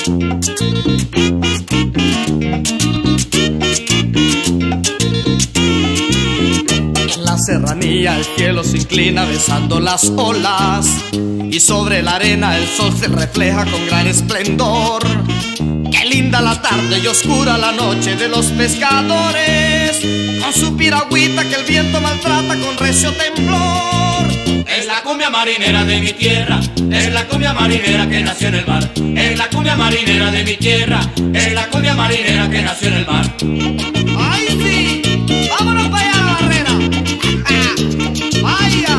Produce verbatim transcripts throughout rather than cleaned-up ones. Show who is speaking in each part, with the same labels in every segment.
Speaker 1: En la serranía el cielo se inclina besando las olas, y sobre la arena el sol se refleja con gran esplendor. Qué linda la tarde y oscura la noche de los pescadores, con su piragüita que el viento maltrata con recio temblor.
Speaker 2: Es la cumbia marinera de mi tierra, es la cumbia marinera que nació en el mar. Es la cumbia marinera de mi tierra, es la cumbia marinera que nació en el mar.
Speaker 1: ¡Ay, sí! ¡Vámonos para allá a la barrera! ¡Vaya!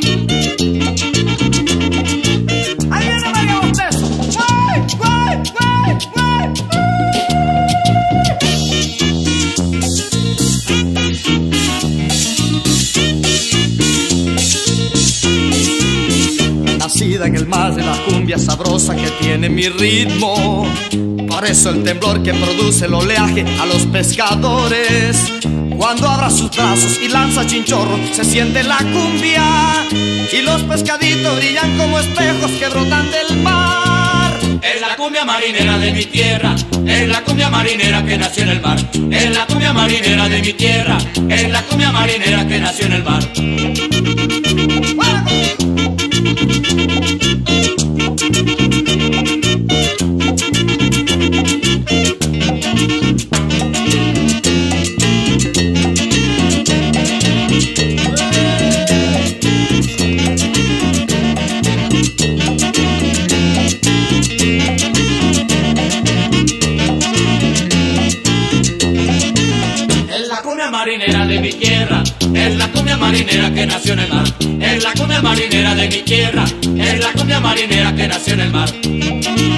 Speaker 1: ¡Ahí viene María Bostezo! ¡Guay, guay, guay, guay! Nacida en el mar de la cumbia sabrosa que tiene mi ritmo, por eso el temblor que produce el oleaje a los pescadores. Cuando abra sus brazos y lanza chinchorro se siente la cumbia, y los pescaditos brillan como espejos que brotan del mar.
Speaker 2: Es la cumbia marinera de mi tierra, es la cumbia marinera que nació en el mar. Es la cumbia marinera de mi tierra, es la cumbia marinera que nació en el mar. Marinera de mi tierra, es la cumbia marinera que nació en el mar. Es la cumbia marinera de mi tierra, es la cumbia marinera que nació en el mar.